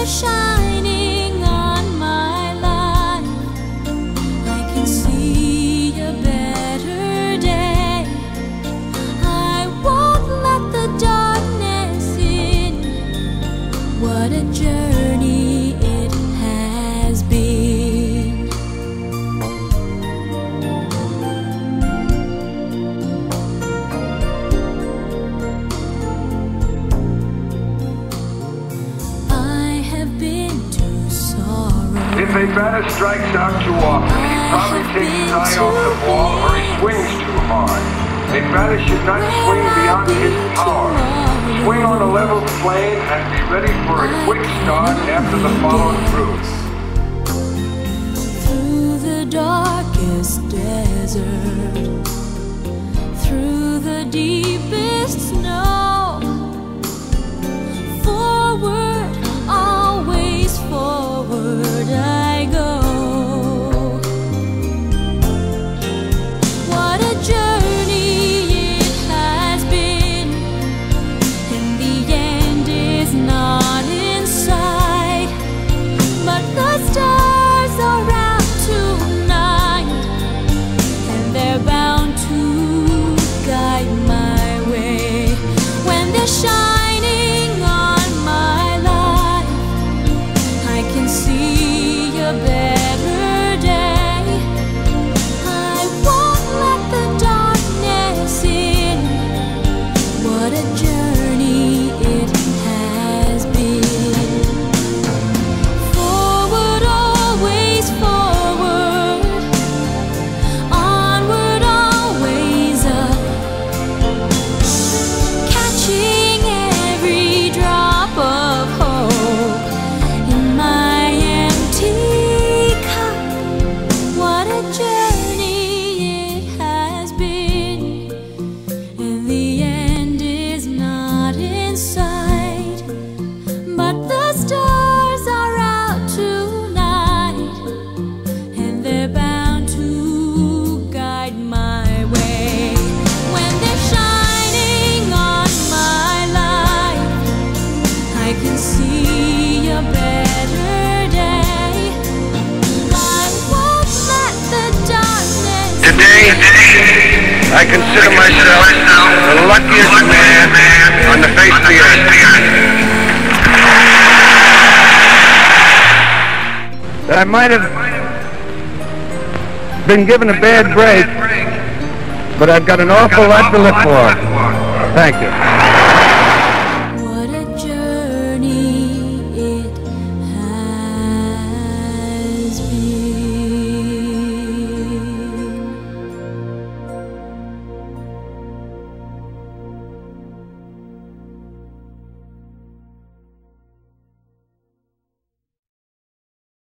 they're shining on my life, I can see a better day. I won't let the darkness in. What a journey it has been. I have been to sorrow. If a batter strikes out too often, he probably takes his eye off the ball or he swings too hard. A batter should not swing beyond his power. Swing on a level plane and be ready for a quick start after the follow-through. Through the darkest desert, through the deepest snow, forward, always forward I go. What a journey it has been, and the end is not in sight, but the stars are out tonight, and they're bound to guide my way. When they're shining on my life, I can see a better day. I won't let the darkness in. What a journey it has been. Forward, always forward. Onward, always up. Catching every drop of hope in my empty cup. What a journey it has been, and the end is not in sight, but the stars are out tonight, and they're bound to guide my way. When they're shining on my life, I can see a better day. I won't let the darkness Today, I consider myself the luckiest man on the face of the earth. That I might have been given a bad break, but I've got an awful lot to live for. Thank you.